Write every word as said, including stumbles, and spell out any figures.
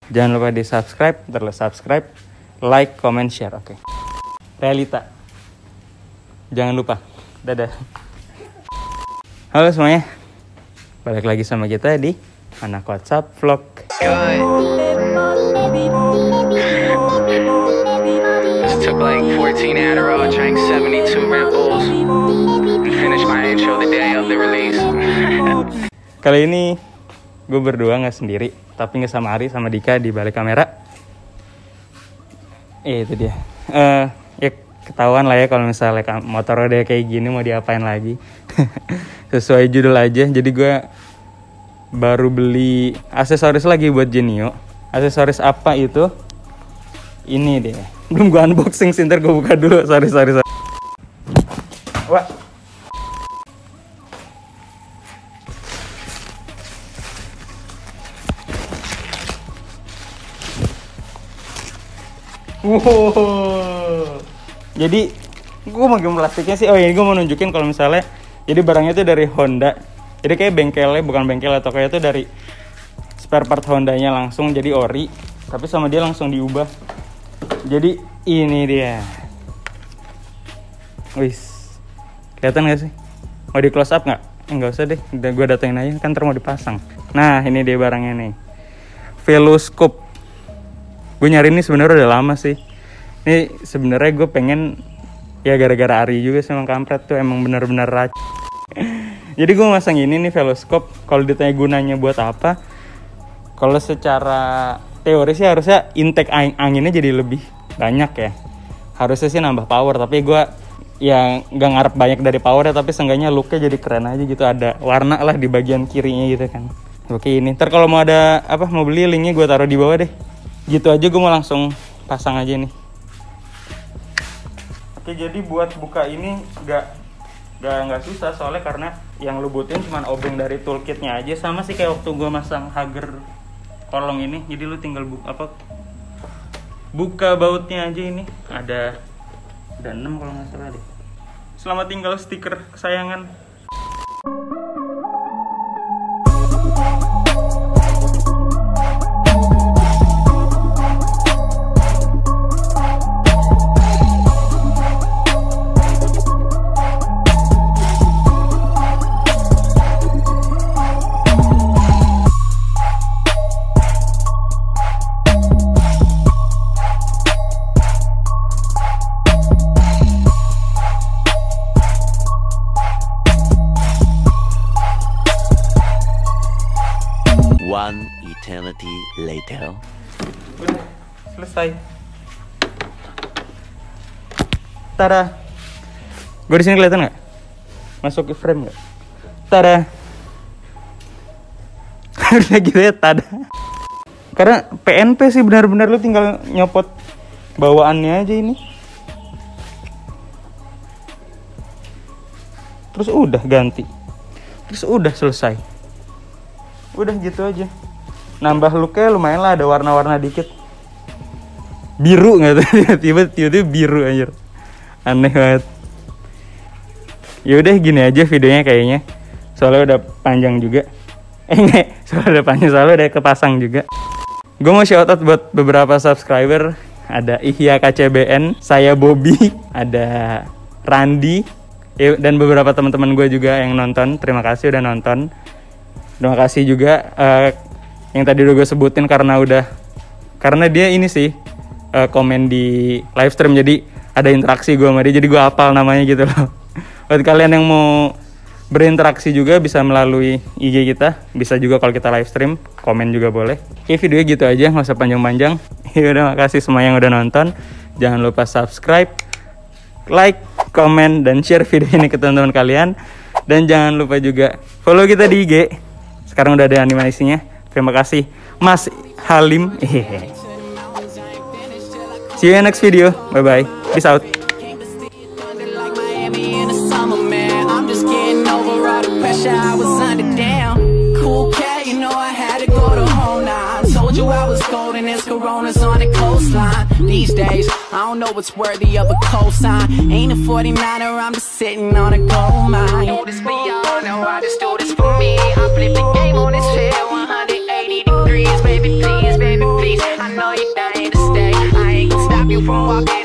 Jangan lupa di subscribe, terus subscribe, like, comment, share. Oke. Okay. Realita. Jangan lupa. Dadah. Halo semuanya. Balik lagi sama kita di Anak WhatsApp Vlog. Took like fourteen Adderall, drank seventy-two Red Bulls, and finished my intro the day of the release. Kali ini gue berdua, nggak sendiri, tapi nggak sama Ari, sama Dika di balik kamera. Eh itu dia. Uh, ya ketahuan lah ya kalau misalnya motor udah kayak gini mau diapain lagi. Sesuai judul aja. Jadi gue baru beli aksesoris lagi buat Genio. Aksesoris apa itu? Ini deh. Belum gue unboxing sih, ntar gue buka dulu. Sorry, sorry, sorry. Wah. Wow. Jadi gue mau game plastiknya sih. Oh ini gue mau nunjukin kalau misalnya, jadi barangnya itu dari Honda. Jadi kayak bengkelnya, bukan bengkel atau kayak itu dari spare part Hondanya langsung jadi ori. Tapi sama dia langsung diubah. Jadi ini dia. Wis. Kelihatan gak sih? Mau di close up gak? Enggak usah deh, udah gue datengin aja, kan ntar mau dipasang. Nah ini dia barangnya nih, Veloscope. Gue nyari ini sebenarnya udah lama sih. Ini sebenarnya gue pengen, ya gara-gara Ari juga sih, emang kampret tuh, emang benar-benar racun. Jadi gue masang ini nih Veloscope. Kalau ditanya gunanya buat apa, kalau secara teori sih harusnya intake anginnya jadi lebih banyak ya. Harusnya sih nambah power, tapi gue ya nggak ngarep banyak dari power ya, tapi seenggaknya looknya jadi keren aja gitu. Ada warna lah di bagian kirinya gitu kan. Oke ini, ntar kalau mau ada apa, mau beli linknya gue taruh di bawah deh. Gitu aja, gue mau langsung pasang aja nih. Oke, jadi buat buka ini nggak nggak nggak susah, soalnya karena yang lu butuhin cuma obeng dari toolkitnya aja. Sama sih kayak waktu gue masang Hager kolong ini. Jadi lu tinggal buka apa, buka bautnya aja. Ini ada ada enam kalau nggak salah deh. Selamat tinggal stiker kesayangan. One eternity later. Udah selesai. Tada. Gue di sini kelihatan nggak? Masuk ke frame nggak? Tada. Udah gitu ya, tada. Karena P N P sih benar-benar lu tinggal nyopot bawaannya aja ini. Terus udah ganti. Terus udah selesai. Udah gitu aja. Nambah looknya lumayan lah, ada warna-warna dikit. Biru nggak tuh? Tiba-tiba biru anjir. Aneh banget. Ya udah gini aja videonya kayaknya. Soalnya udah panjang juga. Eh enggak, soalnya udah panjang, soalnya udah kepasang juga. Gue mau shout out buat beberapa subscriber. Ada Ihya K C B N, saya Bobby, ada Randi, dan beberapa teman-teman gue juga yang nonton. Terima kasih udah nonton. Terima kasih juga uh, yang tadi udah gue sebutin, karena udah karena dia ini sih uh, komen di live stream, jadi ada interaksi gue sama dia, jadi gue hafal namanya gitu loh. Buat kalian yang mau berinteraksi juga bisa melalui I G kita, bisa juga kalau kita live stream, komen juga boleh. Oke, videonya gitu aja, nggak usah panjang-panjang. Ya udah, makasih semua yang udah nonton. Jangan lupa subscribe, like, komen, dan share video ini ke teman-teman kalian. Dan jangan lupa juga follow kita di I G. Sekarang udah ada animasinya. Terima kasih Mas Halim. See you in next video. Bye bye. Peace out. These days, I don't know what's worthy of a cosign. Ain't a forty-niner, I'm just sitting on a gold mine. Do this for y'all, now I just do this for me. I flip the game on this shit one hundred eighty degrees, baby, please, baby, please. you from walking